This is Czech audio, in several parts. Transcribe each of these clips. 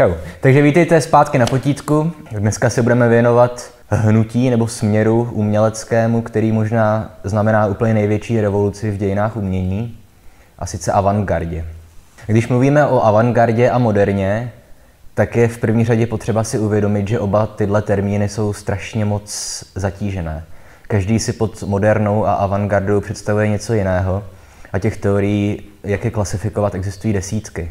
Čau. Takže vítejte zpátky na potítku. Dneska se budeme věnovat hnutí nebo směru uměleckému, který možná znamená úplně největší revoluci v dějinách umění, a sice avantgardě. Když mluvíme o avantgardě a moderně, tak je v první řadě potřeba si uvědomit, že oba tyhle termíny jsou strašně moc zatížené. Každý si pod modernou a avantgardou představuje něco jiného a těch teorií, jak je klasifikovat, existují desítky.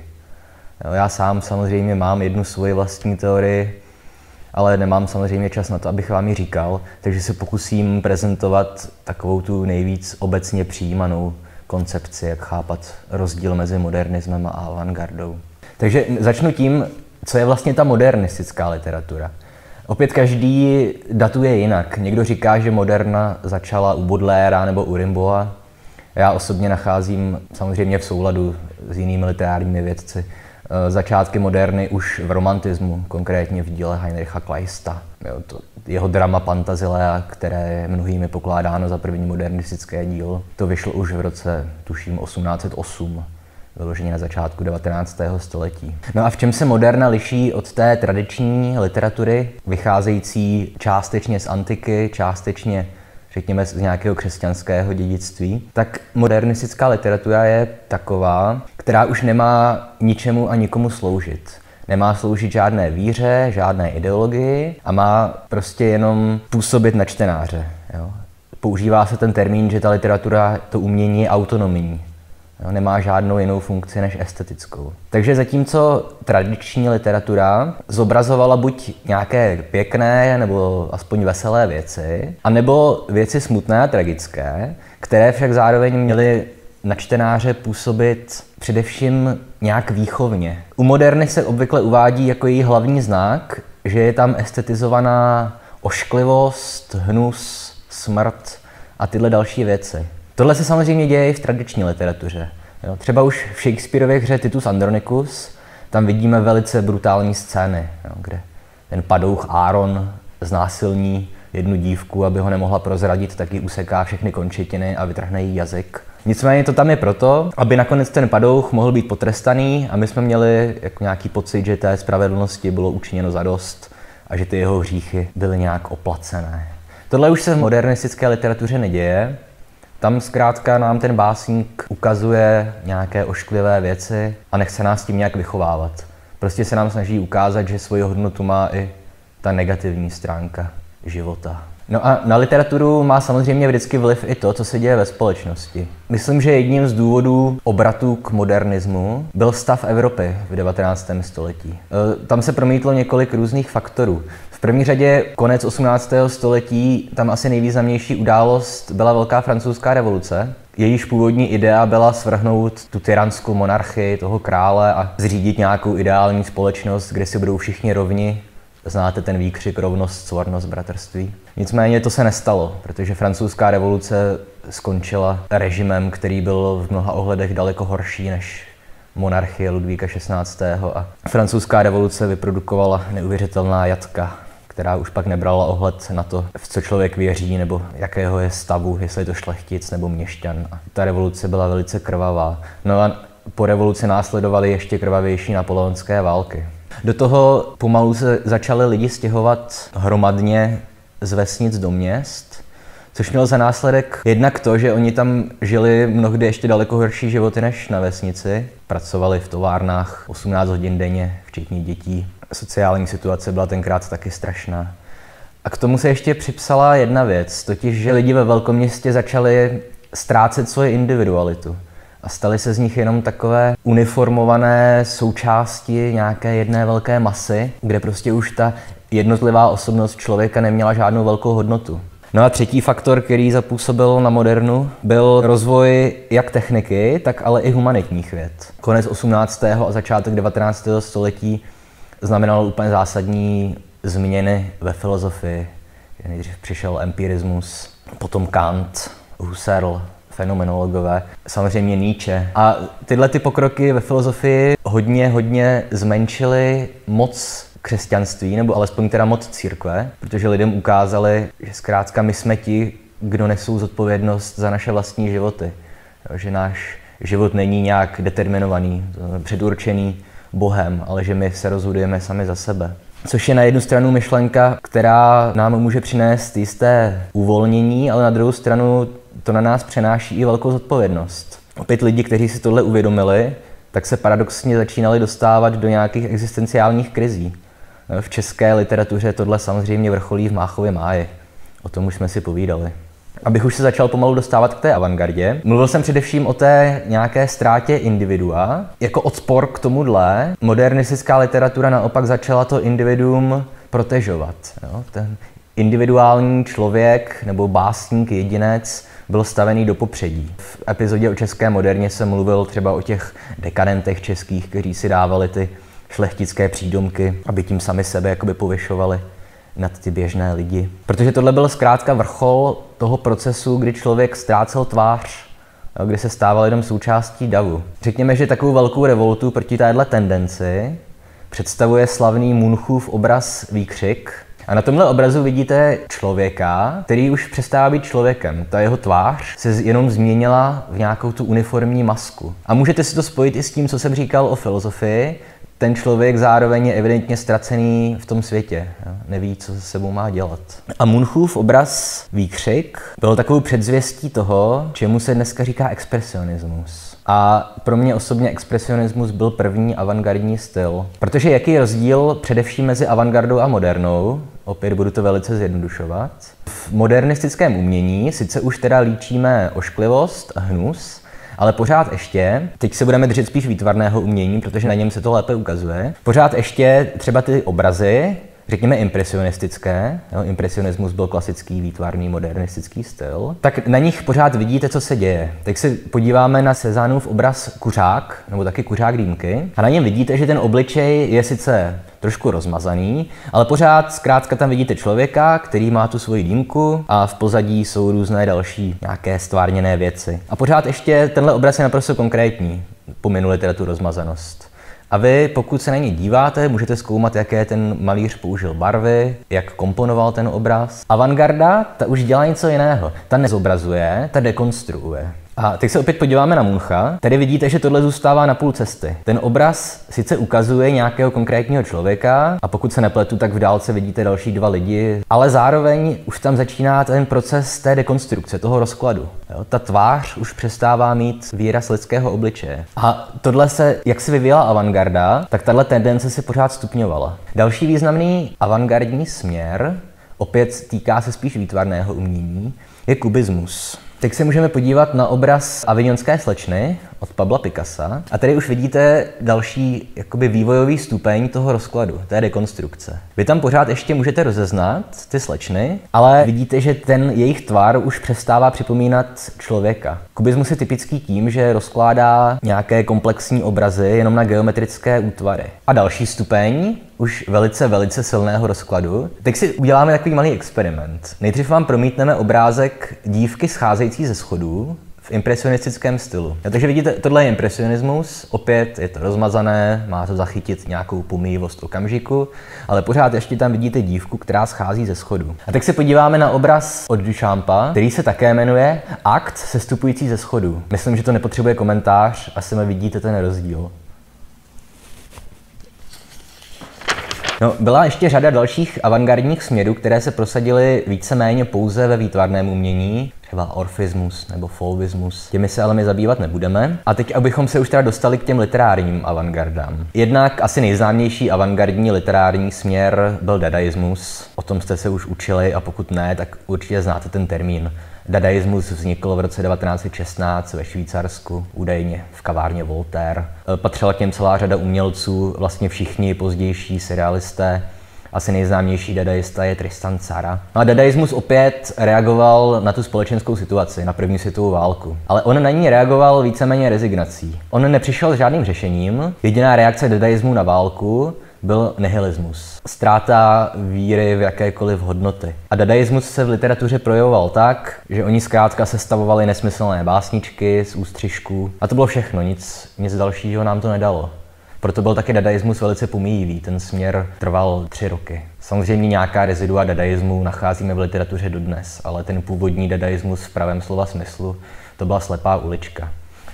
Já sám samozřejmě mám jednu svoji vlastní teorii, ale nemám samozřejmě čas na to, abych vám ji říkal, takže se pokusím prezentovat takovou tu nejvíc obecně přijímanou koncepci, jak chápat rozdíl mezi modernismem a avantgardou. Takže začnu tím, co je vlastně ta modernistická literatura. Opět každý datuje jinak. Někdo říká, že moderna začala u Baudelaira nebo u Rimbaua. Já osobně nacházím samozřejmě v souladu s jinými literárními vědci začátky moderny už v romantismu, konkrétně v díle Heinricha Kleista. Jeho drama Pantazilea, které je mnohými pokládáno za první modernistické dílo, to vyšlo už v roce, tuším, 1808, vyloženě na začátku 19. století. No a v čem se moderna liší od té tradiční literatury, vycházející částečně z antiky, částečně řekněme z nějakého křesťanského dědictví, tak modernistická literatura je taková, která už nemá ničemu a nikomu sloužit. Nemá sloužit žádné víře, žádné ideologii a má prostě jenom působit na čtenáře. Jo? Používá se ten termín, že ta literatura, to umění je autonomní. Jo? Nemá žádnou jinou funkci než estetickou. Takže zatímco tradiční literatura zobrazovala buď nějaké pěkné nebo aspoň veselé věci, anebo věci smutné a tragické, které však zároveň měly na čtenáře působit především nějak výchovně. U moderny se obvykle uvádí jako její hlavní znak, že je tam estetizovaná ošklivost, hnus, smrt a tyhle další věci. Tohle se samozřejmě děje i v tradiční literatuře. Jo, třeba už v Shakespearově hře Titus Andronicus tam vidíme velice brutální scény, jo, kde ten padouch Áron znásilní jednu dívku, aby ho nemohla prozradit, tak ji useká všechny končetiny a vytrhne jí jazyk. Nicméně to tam je proto, aby nakonec ten padouch mohl být potrestaný a my jsme měli jako nějaký pocit, že té spravedlnosti bylo učiněno zadost a že ty jeho hříchy byly nějak oplacené. Tohle už se v modernistické literatuře neděje. Tam zkrátka nám ten básník ukazuje nějaké ošklivé věci a nechce nás tím nějak vychovávat. Prostě se nám snaží ukázat, že svoji hodnotu má i ta negativní stránka života. No a na literaturu má samozřejmě vždycky vliv i to, co se děje ve společnosti. Myslím, že jedním z důvodů obratu k modernismu byl stav Evropy v 19. století. Tam se promítlo několik různých faktorů. V první řadě konec 18. století, tam asi nejvýznamnější událost byla Velká francouzská revoluce. Jejíž původní idea byla svrhnout tu tyranskou monarchii, toho krále a zřídit nějakou ideální společnost, kde si budou všichni rovni. Znáte ten výkřik rovnost, svornost, bratrství. Nicméně to se nestalo, protože francouzská revoluce skončila režimem, který byl v mnoha ohledech daleko horší než monarchie Ludvíka XVI. A francouzská revoluce vyprodukovala neuvěřitelná jatka, která už pak nebrala ohled na to, v co člověk věří nebo jakého je stavu, jestli je to šlechtic nebo měšťan. A ta revoluce byla velice krvavá. No a po revoluci následovaly ještě krvavější napoleonské války. Do toho pomalu se začali lidi stěhovat hromadně z vesnic do měst, což mělo za následek jednak to, že oni tam žili mnohdy ještě daleko horší životy než na vesnici. Pracovali v továrnách 18 hodin denně, včetně dětí. Sociální situace byla tenkrát taky strašná. A k tomu se ještě připsala jedna věc, totiž, že lidi ve velkoměstě začali ztrácet svoji individualitu. A staly se z nich jenom takové uniformované součásti nějaké jedné velké masy, kde prostě už ta jednotlivá osobnost člověka neměla žádnou velkou hodnotu. No a třetí faktor, který zapůsobil na modernu, byl rozvoj jak techniky, tak ale i humanitních věd. Konec 18. a začátek 19. století znamenalo úplně zásadní změny ve filozofii. Nejdřív přišel empirismus, potom Kant, Husserl, fenomenologové, samozřejmě Nietzsche. A tyhle ty pokroky ve filozofii hodně zmenšily moc křesťanství, nebo alespoň teda moc církve, protože lidem ukázali, že zkrátka my jsme ti, kdo nesou zodpovědnost za naše vlastní životy. Že náš život není nějak determinovaný, předurčený Bohem, ale že my se rozhodujeme sami za sebe. Což je na jednu stranu myšlenka, která nám může přinést jisté uvolnění, ale na druhou stranu to na nás přenáší i velkou zodpovědnost. Opět lidi, kteří si tohle uvědomili, tak se paradoxně začínali dostávat do nějakých existenciálních krizí. V české literatuře tohle samozřejmě vrcholí v Máchově máji. O tom už jsme si povídali. Abych už se začal pomalu dostávat k té avantgardě, mluvil jsem především o té nějaké ztrátě individua. Jako odpor k tomuhle modernistická literatura naopak začala to individuum protežovat. Jo? Ten individuální člověk nebo básník, jedinec byl stavený do popředí. V epizodě o české moderně jsem mluvil třeba o těch dekadentech českých, kteří si dávali ty šlechtické přídomky, aby tím sami sebe jakoby povyšovali nad ty běžné lidi. Protože tohle byl zkrátka vrchol toho procesu, kdy člověk ztrácel tvář, kdy se stával jenom součástí davu. Řekněme, že takovou velkou revoltu proti téhle tendenci představuje slavný Munchův obraz Výkřik. A na tomhle obrazu vidíte člověka, který už přestává být člověkem. Ta jeho tvář se jenom změnila v nějakou tu uniformní masku. A můžete si to spojit i s tím, co jsem říkal o filozofii. Ten člověk zároveň je evidentně ztracený v tom světě. Neví, co se sebou má dělat. A Munchův obraz Výkřik byl takovou předzvěstí toho, čemu se dneska říká expresionismus. A pro mě osobně expresionismus byl první avantgardní styl. Protože jaký je rozdíl především mezi avantgardou a modernou? Opět budu to velice zjednodušovat. V modernistickém umění sice už teda líčíme ošklivost a hnus, ale pořád ještě, teď se budeme držet spíš výtvarného umění, protože na něm se to lépe ukazuje, pořád ještě třeba ty obrazy, řekněme impresionistické, jo, impresionismus byl klasický výtvarný modernistický styl, tak na nich pořád vidíte, co se děje. Teď se podíváme na Cézannův obraz Kuřák, nebo taky Kuřák Dýmky, a na něm vidíte, že ten obličej je sice trošku rozmazaný, ale pořád zkrátka tam vidíte člověka, který má tu svoji dýmku a v pozadí jsou různé další nějaké stvárněné věci. A pořád ještě tenhle obraz je naprosto konkrétní, pominu tu rozmazanost. A vy, pokud se na ně díváte, můžete zkoumat, jaké ten malíř použil barvy, jak komponoval ten obraz. Avantgarda, ta už dělá něco jiného. Ta nezobrazuje, ta dekonstruuje. A teď se opět podíváme na Muncha. Tady vidíte, že tohle zůstává na půl cesty. Ten obraz sice ukazuje nějakého konkrétního člověka a pokud se nepletu, tak v dálce vidíte další dva lidi, ale zároveň už tam začíná ten proces té dekonstrukce, toho rozkladu. Jo? Ta tvář už přestává mít výraz lidského obličeje. A tohle se, jak se vyvíjela avantgarda, tak tahle tendence se pořád stupňovala. Další významný avantgardní směr, opět týká se spíš výtvarného umění, je kubismus. Teď se můžeme podívat na obraz Avignonské slečny od Pabla Picassa. A tady už vidíte další jakoby vývojový stupeň toho rozkladu, té dekonstrukce. Vy tam pořád ještě můžete rozeznat ty slečny, ale vidíte, že ten jejich tvar už přestává připomínat člověka. Kubismus je typický tím, že rozkládá nějaké komplexní obrazy jenom na geometrické útvary. A další stupeň už velice silného rozkladu. Teď si uděláme takový malý experiment. Nejdřív vám promítneme obrázek dívky scházející ze schodů v impresionistickém stylu. Takže vidíte, tohle je impresionismus, opět je to rozmazané, má to zachytit nějakou pomíjivost okamžiku, ale pořád ještě tam vidíte dívku, která schází ze schodů. A tak se podíváme na obraz od Duchampa, který se také jmenuje Akt sestupující ze schodů. Myslím, že to nepotřebuje komentář, asi vidíte ten rozdíl. No, byla ještě řada dalších avantgardních směrů, které se prosadily víceméně pouze ve výtvarném umění, třeba orfismus nebo fauvismus. Těmi se ale my zabývat nebudeme. A teď, abychom se už teda dostali k těm literárním avantgardám. Jednak asi nejznámější avantgardní literární směr byl dadaismus. O tom jste se už učili a pokud ne, tak určitě znáte ten termín. Dadaismus vznikl v roce 1916 ve Švýcarsku, údajně v kavárně Voltaire. Patřila k něm celá řada umělců, vlastně všichni pozdější surrealisté. Asi nejznámější dadaista je Tristan Tzara. No a dadaismus opět reagoval na tu společenskou situaci, na první světovou válku. Ale on na ní reagoval víceméně rezignací. On nepřišel s žádným řešením. Jediná reakce dadaismu na válku byl nihilismus. Ztráta víry v jakékoliv hodnoty. A dadaismus se v literatuře projevoval tak, že oni zkrátka sestavovali nesmyslné básničky z ústřižků. A to bylo všechno, nic dalšího nám to nedalo. Proto byl taky dadaismus velice pomíjivý, ten směr trval 3 roky. Samozřejmě nějaká rezidua dadaismu nacházíme v literatuře dodnes, ale ten původní dadaismus v pravém slova smyslu, to byla slepá ulička.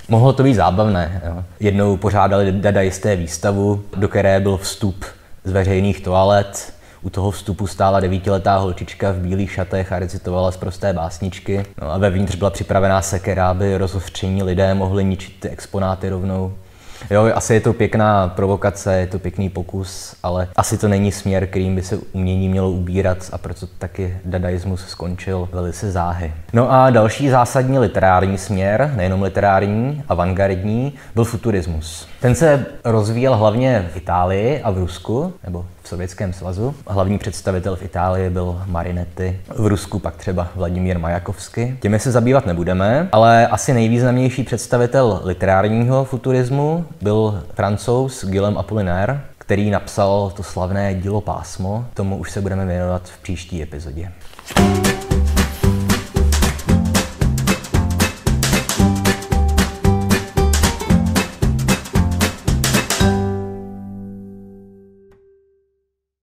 Mohlo to být zábavné. Jo. Jednou pořádali dadaisté výstavu, do které byl vstup z veřejných toalet. U toho vstupu stála 9letá holčička v bílých šatech a recitovala sprosté básničky. No a vevnitř byla připravená sekera, aby rozhořčení lidé mohli ničit ty exponáty rovnou. Jo, asi je to pěkná provokace, je to pěkný pokus, ale asi to není směr, kterým by se umění mělo ubírat, a proto taky dadaismus skončil velice záhy. No a další zásadní literární směr, nejenom literární, avantgardní, byl futurismus. Ten se rozvíjel hlavně v Itálii a v Rusku, nebo v Sovětském svazu. Hlavní představitel v Itálii byl Marinetti, v Rusku pak třeba Vladimír Majakovský. Těmi se zabývat nebudeme, ale asi nejvýznamnější představitel literárního futurismu byl Francouz Guillaume Apollinaire, který napsal to slavné dílo Pásmo. Tomu už se budeme věnovat v příští epizodě.